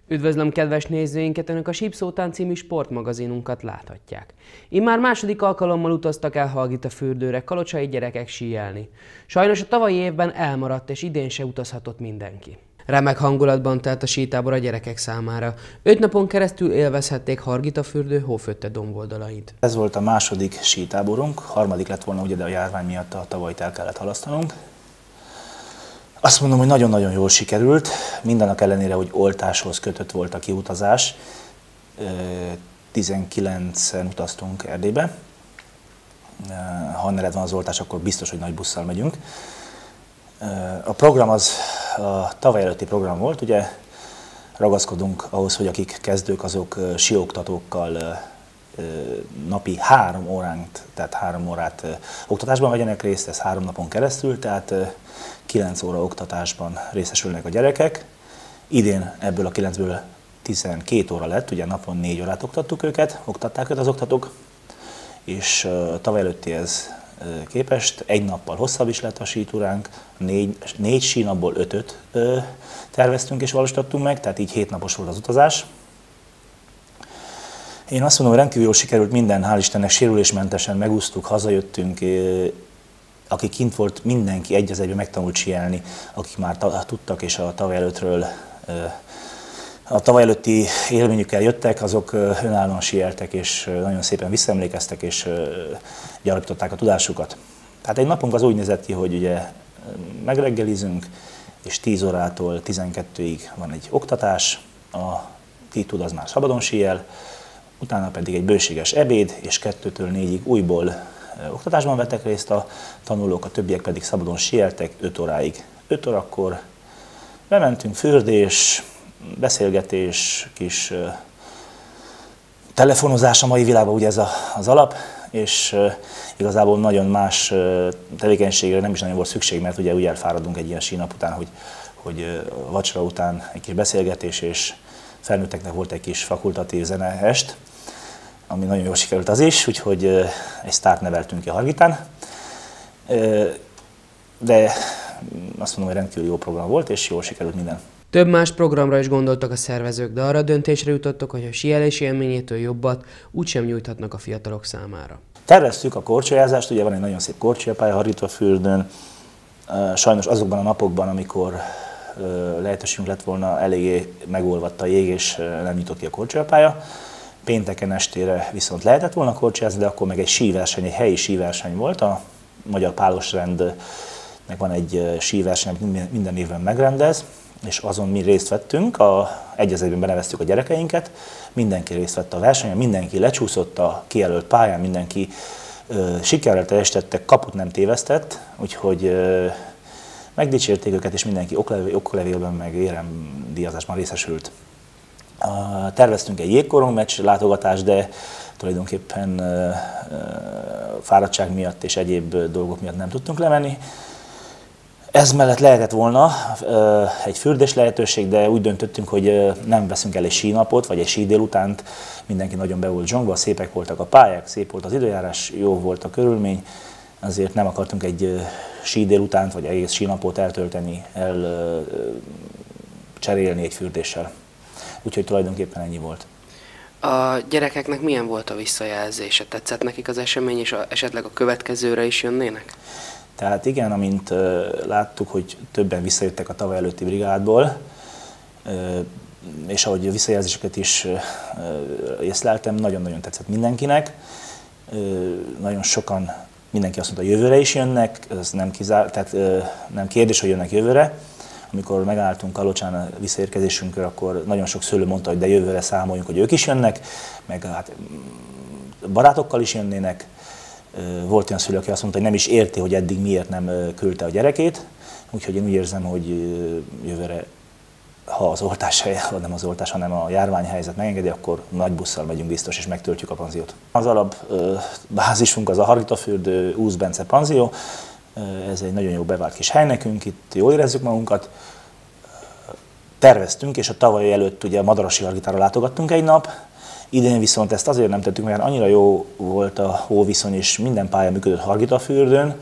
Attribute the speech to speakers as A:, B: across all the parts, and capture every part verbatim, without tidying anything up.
A: Üdvözlöm kedves nézőinket, Önök a Sípszótán című sportmagazinunkat láthatják. Immár második alkalommal utaztak el Hargitafürdőre kalocsai gyerekek síelni. Sajnos a tavalyi évben elmaradt, és idén se utazhatott mindenki. Remek hangulatban telt a sítábor a gyerekek számára. Öt napon keresztül élvezhették Hargitafürdő hófötte domboldalait.
B: Ez volt a második sítáborunk, harmadik lett volna, ugye, de a járvány miatt a tavalyit el kellett halasztanunk. Azt mondom, hogy nagyon-nagyon jól sikerült, mindannak ellenére, hogy oltáshoz kötött volt a kiutazás. tizenkilencen utaztunk Erdélybe. Ha ne lett van az oltás, akkor biztos, hogy nagy busszal megyünk. A program az a tavaly előtti program volt, ugye ragaszkodunk ahhoz, hogy akik kezdők, azok síoktatókkal napi három óránk, tehát három órát oktatásban vegyenek részt, ez három napon keresztül, tehát kilenc óra oktatásban részesülnek a gyerekek. Idén ebből a kilencből tizenkét óra lett, ugye napon négy órát oktattuk őket, oktatták őket az oktatók, és tavaly előttihez képest egy nappal hosszabb is lett a sítúránk, négy, négy sínapból ötöt terveztünk és valósítottunk meg, tehát így hét napos volt az utazás. Én azt mondom, hogy rendkívül jól sikerült minden, hál' Istennek sérülésmentesen megúsztuk, hazajöttünk, aki kint volt, mindenki egy az egyben megtanult síelni, akik már tudtak és a tavaly előttről, a tavaly előtti élményükkel jöttek, azok önállóan síeltek és nagyon szépen visszaemlékeztek és gyarapították a tudásukat. Tehát egy napunk az úgy nézett ki, hogy ugye megreggelizünk, és tíz órától tizenkettőig van egy oktatás, a ki tud, az már szabadon síel, utána pedig egy bőséges ebéd, és kettőtől négyig újból oktatásban vettek részt a tanulók, a többiek pedig szabadon síeltek öt óráig. öt órakor bementünk, fürdés, beszélgetés, kis telefonozás a mai világban, ugye ez a, az alap, és igazából nagyon más tevékenységre nem is nagyon volt szükség, mert ugye úgy elfáradunk egy ilyen sínap után, hogy, hogy vacsora után egy kis beszélgetés, és felnőtteknek volt egy kis fakultatív zeneest, ami nagyon jól sikerült az is, úgyhogy egy sztárt neveltünk ki a Hargitán. De azt mondom, hogy rendkívül jó program volt, és jól sikerült minden.
A: Több más programra is gondoltak a szervezők, de arra döntésre jutottak, hogy a síelési élményétől jobbat úgysem nyújthatnak a fiatalok számára.
B: Terveztük a korcsolyázást, ugye van egy nagyon szép korcsolyapálya Hargitafürdőn. Sajnos azokban a napokban, amikor lehetőségünk lett volna, eléggé megolvadt a jég, és nem nyitott ki a korcsolyapálya. Pénteken estére viszont lehetett volna korcsolyázni, de akkor meg egy síverseny, egy helyi síverseny volt. A Magyar Pálosrendnek van egy síverseny, amit minden évben megrendez, és azon mi részt vettünk, a, egy az egyben beneveztük a gyerekeinket, mindenki részt vett a versenyen, mindenki lecsúszott a kijelölt pályán, mindenki ö, sikerrel teljesítette, kaput nem tévesztett, úgyhogy ö, megdicsérték őket, és mindenki oklevél, oklevélben meg éremdíjazásban részesült. Uh, terveztünk egy jégkorong meccs látogatást, de tulajdonképpen uh, uh, fáradtság miatt és egyéb dolgok miatt nem tudtunk lemenni. Ez mellett lehetett volna uh, egy fürdés lehetőség, de úgy döntöttünk, hogy uh, nem veszünk el egy sínapot, vagy egy sídélutánt. Mindenki nagyon be volt zsongva, szépek voltak a pályák, szép volt az időjárás, jó volt a körülmény, azért nem akartunk egy uh, sídélutánt, vagy egész sínapot eltölteni, el uh, cserélni egy fürdéssel. Úgyhogy tulajdonképpen ennyi volt.
A: A gyerekeknek milyen volt a visszajelzése? Tetszett nekik az esemény, és a, esetleg a következőre is jönnének?
B: Tehát igen, amint uh, láttuk, hogy többen visszajöttek a tavaly előtti brigádból, uh, és ahogy visszajelzéseket is uh, észleltem, nagyon-nagyon tetszett mindenkinek. Uh, nagyon sokan, mindenki azt mondta, jövőre is jönnek, ez nem kizár, tehát uh, nem kérdés, hogy jönnek jövőre. Amikor megálltunk Kalocsán a visszaérkezésünkről, akkor nagyon sok szülő mondta, hogy de jövőre számoljunk, hogy ők is jönnek, meg hát barátokkal is jönnének. Volt olyan szülő, aki azt mondta, hogy nem is érti, hogy eddig miért nem küldte a gyerekét. Úgyhogy én úgy érzem, hogy jövőre, ha az oltás, nem az oltás, hanem a járványhelyzet megengedi, akkor nagy busszal megyünk biztos, és megtöltjük a panziót. Az alapbázisunk az a Hargitafürdő Úsz Bence panzió. Ez egy nagyon jó bevált kis hely nekünk, itt jól érezzük magunkat. Terveztünk, és a tavaly előtt ugye a Madarasi Hargitára látogattunk egy nap. Idén viszont ezt azért nem tettük, mert annyira jó volt a hóviszony, és minden pálya működött Hargitafürdőn,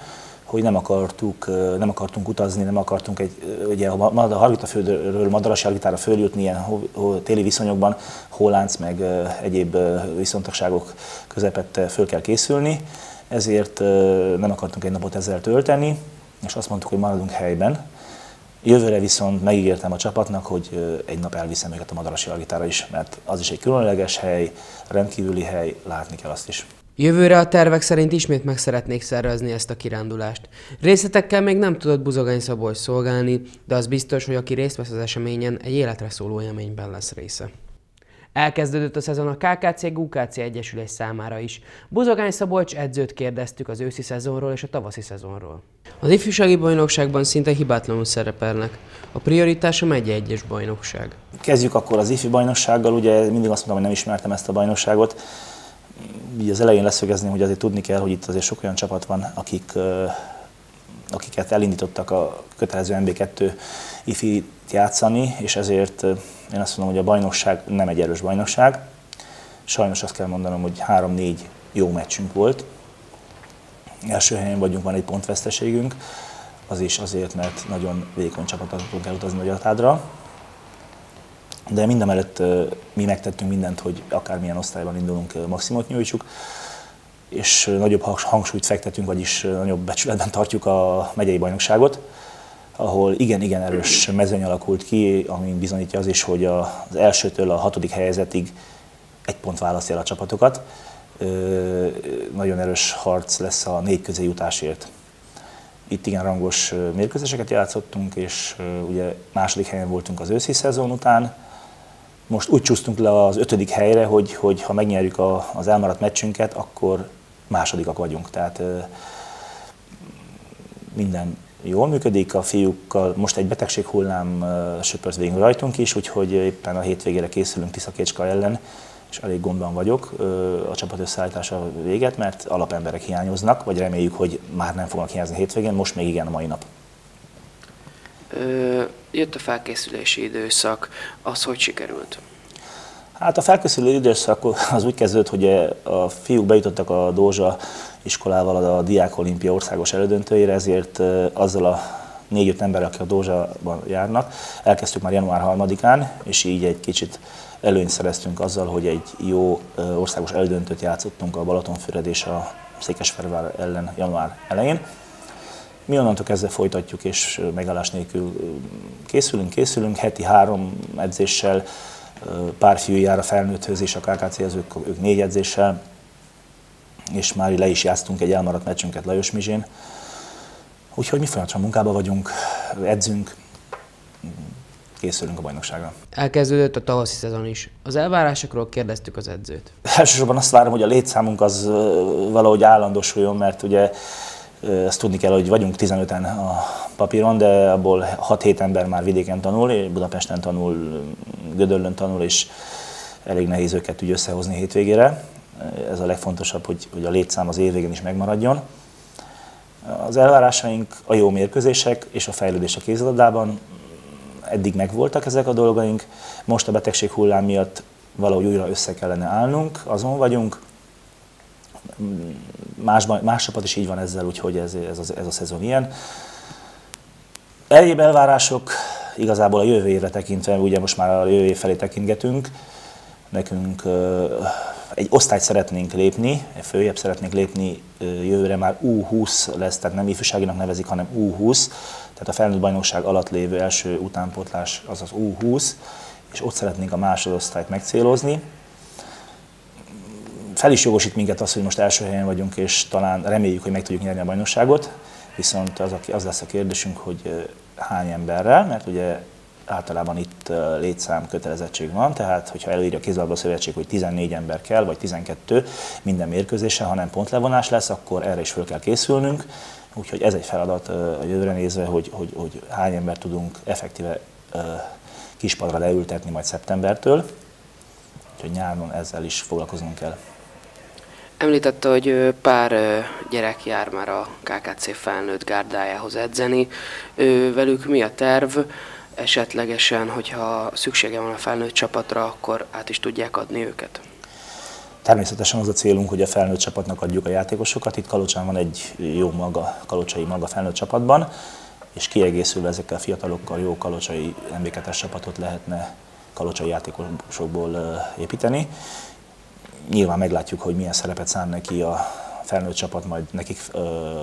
B: hogy nem akartuk, nem akartunk utazni, nem akartunk egy, ugye a Hargitaföldről Madarasi Hargitára följutni ilyen téli viszonyokban, hollánc meg egyéb viszontagságok közepette föl kell készülni, ezért nem akartunk egy napot ezzel tölteni, és azt mondtuk, hogy maradunk helyben. Jövőre viszont megígértem a csapatnak, hogy egy nap elviszem őket a Madarasi Hargitára is, mert az is egy különleges hely, rendkívüli hely, látni kell azt is.
A: Jövőre a tervek szerint ismét meg szeretnék szervezni ezt a kirándulást. Részletekkel még nem tudott Buzogány Szabolcs szolgálni, de az biztos, hogy aki részt vesz az eseményen, egy életre szóló élményben lesz része. Elkezdődött a szezon a ká ká cé-gú ká cé Egyesület számára is. Buzogány Szabolcs edzőt kérdeztük az őszi szezonról és a tavaszi szezonról. Az ifjúsági bajnokságban szinte hibátlanul szerepelnek. A prioritás a megye egyes bajnokság.
B: Kezdjük akkor az ifi bajnoksággal, ugye mindig azt mondtam, hogy nem ismertem ezt a bajnokságot. Így az elején leszögezném, hogy azért tudni kell, hogy itt azért sok olyan csapat van, akik, akiket elindítottak a kötelező en bé kettő ifit játszani, és ezért én azt mondom, hogy a bajnokság nem egy erős bajnokság. Sajnos azt kell mondanom, hogy három-négy jó meccsünk volt. Első helyen vagyunk, van egy pontveszteségünk, az is azért, mert nagyon vékony csapatot tudunk elutazni Nagyatádra. De mindemellett mi megtettünk mindent, hogy akármilyen osztályban indulunk, maximumot nyújtsuk, és nagyobb hangsúlyt fektetünk, vagyis nagyobb becsületben tartjuk a megyei bajnokságot, ahol igen-igen erős mezőny alakult ki, ami bizonyítja az is, hogy az elsőtől a hatodik helyezetig egy pont választja el a csapatokat. Nagyon erős harc lesz a négy közé jutásért. Itt igen rangos mérkőzéseket játszottunk, és ugye második helyen voltunk az őszi szezon után. Most úgy csúsztunk le az ötödik helyre, hogy, hogy ha megnyerjük a, az elmaradt meccsünket, akkor másodikak vagyunk. Tehát minden jól működik, a fiúkkal most egy betegséghullám söpört végig rajtunk is, úgyhogy éppen a hétvégére készülünk Tiszakécska ellen, és elég gondban vagyok a csapat összeállítása véget, mert alapemberek hiányoznak, vagy reméljük, hogy már nem fognak hiányozni a hétvégén, most még igen a mai nap.
A: Ö, jött a felkészülési időszak, az hogy sikerült?
B: Hát a felkészülő időszak az úgy kezdődött, hogy a fiúk bejutottak a Dózsa iskolával a Diák Olimpia országos elődöntőjére, ezért azzal a négy-öt emberrel, akik a Dózsában járnak, elkezdtük már január harmadikán, és így egy kicsit előnyt szereztünk azzal, hogy egy jó országos elődöntőt játszottunk a Balatonfüred és a Székesfehérvár ellen január elején. Mi onnantól kezdve folytatjuk, és megállás nélkül készülünk, készülünk, heti három edzéssel, pár fiú jár a felnőtthöz és a ká ká céhez, ők, ők négy edzéssel, és már le is játsztunk egy elmaradt meccsünket Lajosmizsén. Úgyhogy mi folyamatosan munkában vagyunk, edzünk, készülünk a bajnokságra.
A: Elkezdődött a tavaszi szezon is. Az elvárásokról kérdeztük az edzőt.
B: Elsősorban azt várom, hogy a létszámunk az valahogy állandósuljon, mert ugye ezt tudni kell, hogy vagyunk tizenöten a papíron, de abból hat-hét ember már vidéken tanul, Budapesten tanul, Gödöllőn tanul, és elég nehéz őket úgy összehozni hétvégére. Ez a legfontosabb, hogy, hogy a létszám az év végén is megmaradjon. Az elvárásaink a jó mérkőzések és a fejlődés a kézilabdában. Eddig megvoltak ezek a dolgaink, most a betegség hullám miatt valahogy újra össze kellene állnunk, azon vagyunk. Más, más csapat is így van ezzel, úgyhogy ez, ez, a, ez a szezon ilyen. Egyéb elvárások igazából a jövő évre tekintve, ugye most már a jövő év felé tekintgetünk, nekünk egy osztályt szeretnénk lépni, följebb szeretnénk lépni, jövőre már U húsz lesz, tehát nem ifjúságinak nevezik, hanem U húsz, tehát a felnőtt bajnokság alatt lévő első utánpótlás az az U húsz, és ott szeretnénk a másodosztályt megcélozni. Fel is jogosít minket az, hogy most első helyen vagyunk, és talán reméljük, hogy meg tudjuk nyerni a bajnokságot, viszont az, az lesz a kérdésünk, hogy hány emberrel, mert ugye általában itt létszám kötelezettség van, tehát hogyha előírja a kézilabda szövetség, hogy tizennégy ember kell, vagy tizenkettő minden mérkőzésen, hanem pontlevonás lesz, akkor erre is föl kell készülnünk. Úgyhogy ez egy feladat a jövőre nézve, hogy, hogy, hogy hány ember tudunk effektíve kispadra leültetni majd szeptembertől. Úgyhogy nyáron ezzel is foglalkoznunk kell.
A: Említette, hogy pár gyerek jár már a ká ká cé felnőtt gárdájához edzeni. Velük mi a terv? Esetlegesen, hogyha szüksége van a felnőtt csapatra, akkor át is tudják adni őket?
B: Természetesen az a célunk, hogy a felnőtt csapatnak adjuk a játékosokat. Itt Kalocsán van egy jó maga, kalocsai maga felnőtt csapatban, és kiegészülve ezekkel a fiatalokkal jó kalocsai em bé kettes csapatot lehetne kalocsai játékosokból építeni. Nyilván meglátjuk, hogy milyen szerepet szán neki a felnőtt csapat, majd nekik ö,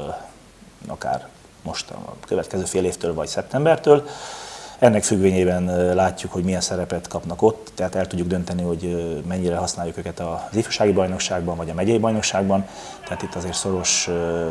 B: akár most a következő fél évtől vagy szeptembertől. Ennek függvényében látjuk, hogy milyen szerepet kapnak ott, tehát el tudjuk dönteni, hogy mennyire használjuk őket az ifjúsági bajnokságban vagy a megyei bajnokságban. Tehát itt azért szoros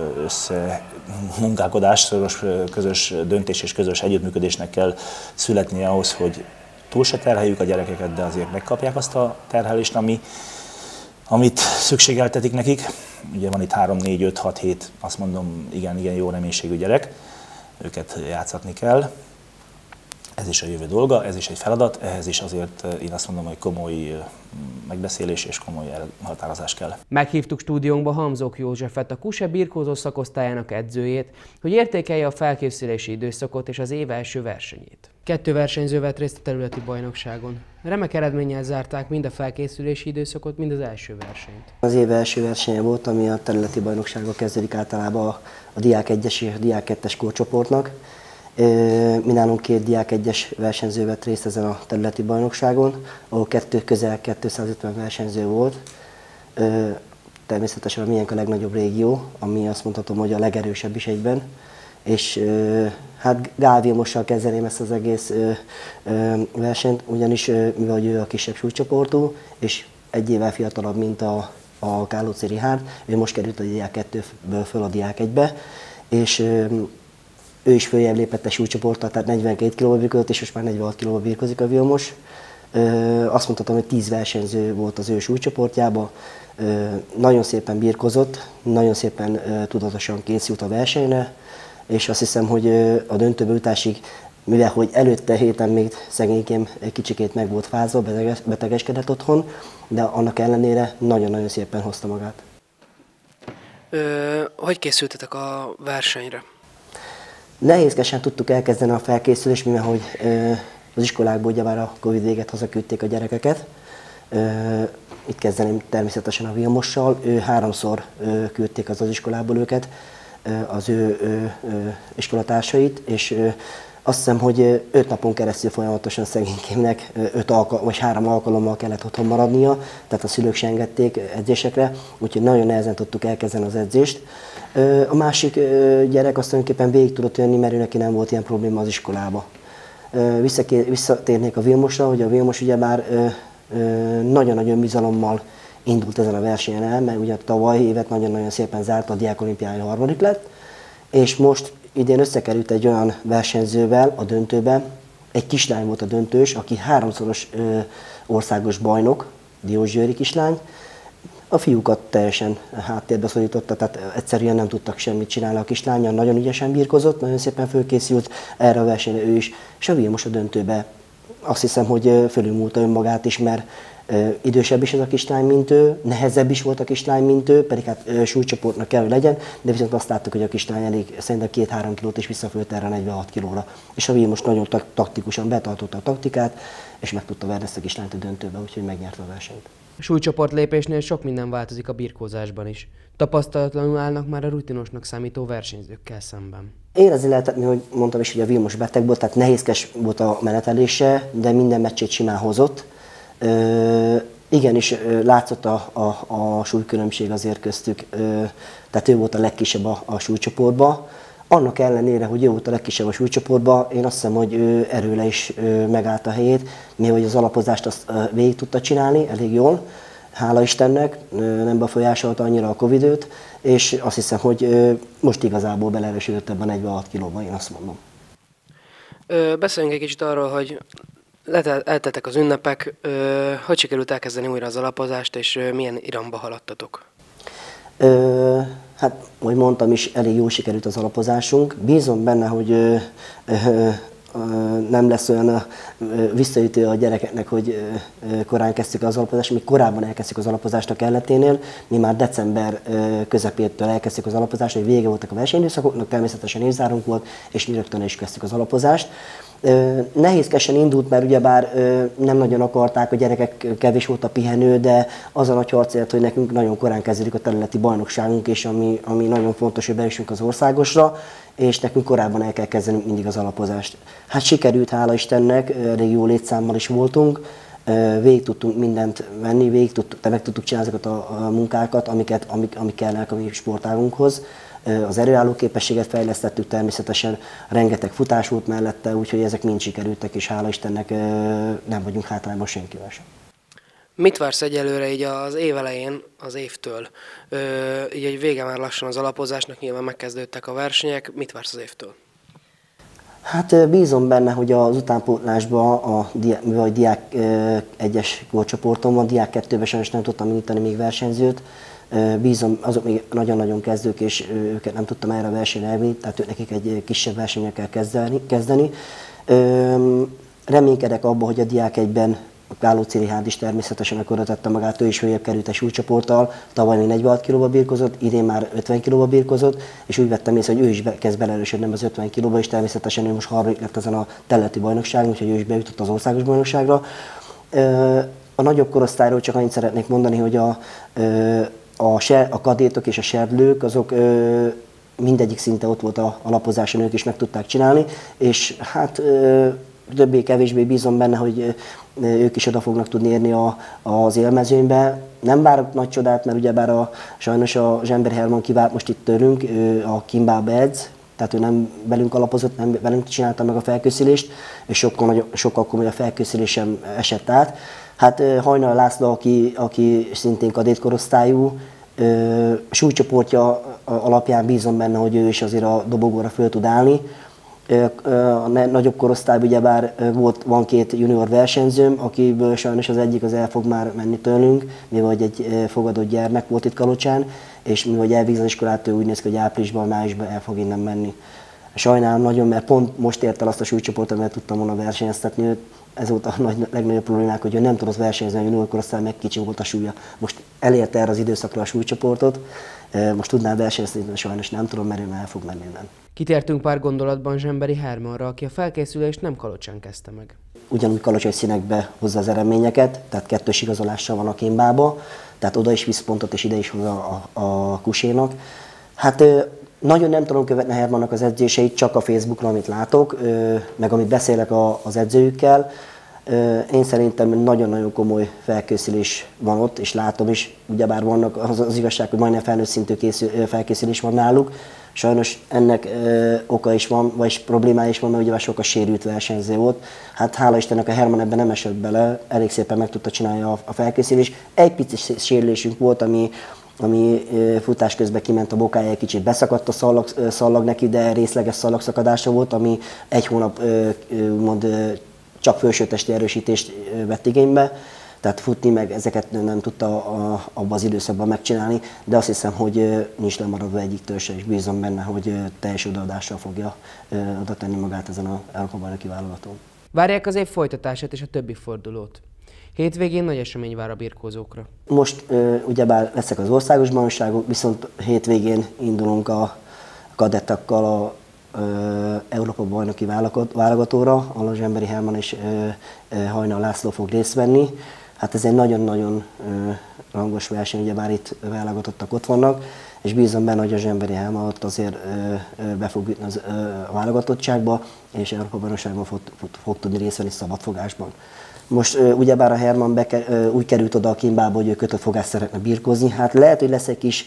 B: munkálkodás, szoros közös döntés és közös együttműködésnek kell születnie ahhoz, hogy túl se terheljük a gyerekeket, de azért megkapják azt a terhelést, ami, amit szükségeltetik nekik. Ugye van itt három, négy, öt, hat, hét, azt mondom, igen, igen jó reménységű gyerek, őket játszatni kell. Ez is a jövő dolga, ez is egy feladat, ehhez is azért én azt mondom, hogy komoly megbeszélés és komoly elhatározás kell.
A: Meghívtuk stúdiónkba Hamzók Józsefet, a Kuse birkózó szakosztályának edzőjét, hogy értékelje a felkészülési időszakot és az év első versenyét. Kettő versenyző vett részt a területi bajnokságon. Remek eredménnyel zárták mind a felkészülési időszakot, mind az első versenyt.
C: Az év első versenye volt, ami a területi bajnokságon kezdődik általában a, a diák egyes és a diák kettes korcsoportnak. Mi nálunk két diák egyes versenyző vett részt ezen a területi bajnokságon, ahol kettő, közel kétszázötven versenyző volt. Természetesen a miénk a legnagyobb régió, ami azt mondhatom, hogy a legerősebb is egyben. És hát Gál Vilmossal kezdeném ezt az egész versenyt, ugyanis mivel ő a kisebb súlycsoportú, és egy évvel fiatalabb, mint a, a Kálóci Richárd, ő most került a diák kettőből föl a diák egybe, és ő is följebb lépett a súlycsoporttal, tehát negyvenkét kilóba birkozott, és most már negyvenhat kilóba birkozik a Vilmos. Azt mondhatom, hogy tíz versenyző volt az ő súlycsoportjában. Nagyon szépen birkozott, nagyon szépen tudatosan készült a versenyre, és azt hiszem, hogy a döntőbe jutásig, mivel hogy előtte héten még szegénykém kicsikét meg volt fázva, betegeskedett otthon, de annak ellenére nagyon-nagyon szépen hozta magát.
A: Ö, hogy készültetek a versenyre?
C: Nehézkesen tudtuk elkezdeni a felkészülést, mivel hogy az iskolákból ugyebár a Covid véget hazaküldték a gyerekeket. Itt kezdeném természetesen a Vilmossal. Ő háromszor küldték az az iskolából őket, az ő, ő, ő iskolatársait, és azt hiszem, hogy öt napon keresztül folyamatosan szegénykémnek öt alkalom, vagy három alkalommal kellett otthon maradnia, tehát a szülők se engedték edzésekre, úgyhogy nagyon nehezen tudtuk elkezdeni az edzést. A másik gyerek azt tulajdonképpen végig tudott jönni, mert ő neki nem volt ilyen probléma az iskolába. Visszatérnék a Vilmosra, hogy a Vilmos ugyebár nagyon-nagyon önbizalommal indult ezen a versenyen el, mert ugye tavaly évet nagyon-nagyon szépen zárt, a Diák Olimpián harmadik lett, és most idén összekerült egy olyan versenyzővel a döntőben, egy kislány volt a döntős, aki háromszoros ö, országos bajnok, Diósgyőri kislány. A fiúkat teljesen háttérbe szorította, tehát egyszerűen nem tudtak semmit csinálni a kislánnyal, nagyon ügyesen birkozott, nagyon szépen fölkészült erre a versenyre ő is, és a Vilmos a döntőbe azt hiszem, hogy fölülmúlta önmagát is, mert idősebb is ez a kislány, mint ő, nehezebb is volt a kislány, mint ő, pedig hát súlycsoportnak kell, hogy legyen, de viszont azt láttuk, hogy a kislány elég szerintem két-három kilót is visszafőtt erre a negyvenhat kilóra. És a Vilmos nagyon taktikusan betartotta a taktikát, és meg tudta verni ezt a kislányt a döntőbe, úgyhogy megnyerte a versenyt.
A: A súlycsoport lépésnél sok minden változik a birkózásban is. Tapasztalatlanul állnak már a rutinosnak számító versenyzőkkel szemben.
C: Érezni lehetett, hogy mondtam is, hogy a Vilmos beteg volt, tehát nehézkes volt a menetelése, de minden meccsét simán hozott. Ö, igenis látszott a, a, a súlykülönbség azért köztük, ö, tehát ő volt a legkisebb a, a súlycsoportban. Annak ellenére, hogy ő volt a legkisebb a súlycsoportban, én azt hiszem, hogy ő erőle is ö, megállt a helyét, mivel az alapozást azt ö, végig tudta csinálni elég jól, hála Istennek, ö, nem befolyásolta annyira a Covid-öt, és azt hiszem, hogy ö, most igazából beleerősödött ebben a negyvenhat kilóba, én azt mondom.
A: Ö, beszéljünk egy kicsit arról, hogy elteltek az ünnepek, hogy sikerült elkezdeni újra az alapozást, és milyen iramba haladtatok?
C: Ö, hát, ahogy mondtam is, elég jól sikerült az alapozásunk. Bízom benne, hogy ö, ö, ö, nem lesz olyan visszaütő a gyerekeknek, hogy ö, korán kezdtük az alapozást, mi korábban elkezdtük az alapozást a kelleténél. Mi már december ö, közepétől elkezdtük az alapozást, hogy vége voltak a versenyidőszakoknak, természetesen évzárunk volt, és mi rögtön is kezdtük az alapozást. Nehézkesen indult, mert ugyebár nem nagyon akarták, a gyerekek, kevés volt a pihenő, de az a nagy harc élt, hogy nekünk nagyon korán kezdődik a területi bajnokságunk, és ami, ami nagyon fontos, hogy bejussunk az országosra, és nekünk korábban el kell kezdenünk mindig az alapozást. Hát sikerült, hála Istennek, elég jó létszámmal is voltunk, végig tudtunk mindent venni, végig tudtuk, meg tudtuk csinálni azokat a, a munkákat, amiket, amik, amik kellnek a mi sportágunkhoz. Az erőálló képességet fejlesztettük természetesen, rengeteg futás volt mellette, úgyhogy ezek mind sikerültek, és hála Istennek nem vagyunk hátrányban senkivel sem.
A: Mit vársz egyelőre így az év elején, az évtől? Ö, így egy vége már lassan az alapozásnak, nyilván megkezdődtek a versenyek. Mit vársz az évtől?
C: Hát bízom benne, hogy az utánpótlásban, a diák, mivel a diák egyes korcsoporton van, diák kettőben sajnos nem tudtam indítani még versenyzőt. Bízom, azok még nagyon-nagyon kezdők, és őket nem tudtam erre a versenyre elvinni, tehát nekik egy kisebb versenyen kell kezdeni. kezdeni. Reménykedek abban, hogy a diák egyben a Gálóci Rihárd is természetesen akkor tette magát, ő is följebb került egy súlycsoporttal, tavaly még negyvenhat kilóba birkozott, idén már ötven kilóba birkozott, és úgy vettem észre, hogy ő is be, kezd beleerősödni az ötven kilóba, és természetesen ő most harmadik lett ezen a területi bajnokságon, úgyhogy ő is bejutott az országos bajnokságra. A nagyobb korosztályról csak annyit szeretnék mondani, hogy a, a, ser, a kadétok és a serdlők, azok mindegyik szinte ott volt a alapozáson, ők is meg tudták csinálni, és hát többé-kevésbé bízom benne, hogy ők is oda fognak tudni érni a, az élmezőnybe. Nem várok nagy csodát, mert ugyebár a, sajnos a Zsemberi Herman kivált most itt tőlünk, ő a Kimbába edz, tehát ő nem velünk alapozott, nem velünk csinálta meg a felkészülést, és sokkal, nagyobb, sokkal komolyabb felkészülésem esett át. Hát Hajnal László, aki, aki szintén kadétkorosztályú, súlycsoportja alapján bízom benne, hogy ő is azért a dobogóra föl tud állni. A nagyobb korosztályban ugyebár volt, van két junior versenyzőm, akiből sajnos az egyik az el fog már menni tőlünk, mivel egy fogadott gyermek volt itt Kalocsán, és mivel elvégzi az iskolát, ő úgy néz ki, hogy áprilisban, májusban el fog innen menni. Sajnálom nagyon, mert pont most ért el azt a súlycsoportot, mert tudtam volna versenyeztetni őt. Ez volt a nagy, legnagyobb problémák, hogy ő nem tudott versenyezni, a junior korosztály, meg kicsi volt a súlya. Most elérte erre az időszakra a súlycsoportot, most tudnám versenyezni, de sajnos nem tudom, mert ő már el fog menni innen.
A: Kitértünk pár gondolatban Zsemberi Hermanra, aki a felkészülést nem Kalocsán kezdte meg.
C: Ugyanúgy kalocsai színekbe hozza az eredményeket, tehát kettős igazolással van a Kimbába, tehát oda is visz pontot, és ide is hoz a, a, a Kusénak. Hát nagyon nem tudom követni Hermannak az edzéseit, csak a Facebookon, amit látok, meg amit beszélek az edzőjükkel. Én szerintem nagyon-nagyon komoly felkészülés van ott, és látom is, ugyebár vannak, az, az igazság, hogy majdnem felnőtt szintű készül, felkészülés van náluk. Sajnos ennek ö, oka is van, vagy problémája is van, mert ugyebár sok a sérült versenyző volt. Hát hála Istennek a Herman ebben nem esett bele, elég szépen meg tudta csinálni a, a felkészülést. Egy pici sérülésünk volt, ami, ami ö, futás közben kiment a bokája, egy kicsit beszakadt a szallag, ö, szallag neki, de részleges szallagszakadása volt, ami egy hónap ö, ö, mond, ö, csak felsőtesti erősítést ö, vett igénybe. Tehát futni meg ezeket nem tudta abban az időszakban megcsinálni, de azt hiszem, hogy nincs lemaradva egyiktől se, és bízom benne, hogy teljes odaadással fogja oda tenni magát ezen a Európa-bajnoki válogatón.
A: Várják az év folytatását és a többi fordulót. Hétvégén nagy esemény vár a birkózókra.
C: Most ugyebár leszek az országos bajnokságok, viszont hétvégén indulunk a kadettakkal a Európa-bajnoki válogatóra, ahol a Zsemberi Herman és Hajnal László fog részt venni. Hát ez egy nagyon-nagyon rangos verseny, ugyebár itt válogatottak ott vannak, és bízom benne, hogy a Zsemberi Herman ott azért be fog jutni az, a válogatottságba, és Európa-bajnokságban fog, fog, fog tudni részt venni szabadfogásban. Most ugyebár a Herman beke, úgy került oda a Kimbába, hogy ő kötött fogást szeretne birkózni. Hát lehet, hogy lesz egy kis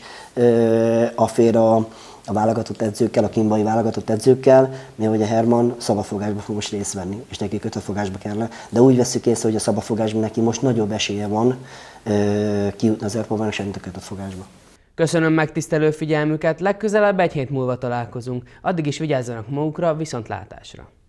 C: affér a, a válogatott edzőkkel, a kimbai válogatott edzőkkel, mert hogy a Herman szabadfogásba fog most részt venni, és neki kötött fogásba kellene. De úgy veszük észre, hogy a szabadfogásban neki most nagyobb esélye van kijutni az Európa-bajnokságon, mint a kötött fogásba.
A: Köszönöm megtisztelő figyelmüket, legközelebb egy hét múlva találkozunk. Addig is vigyázzanak magukra, viszontlátásra!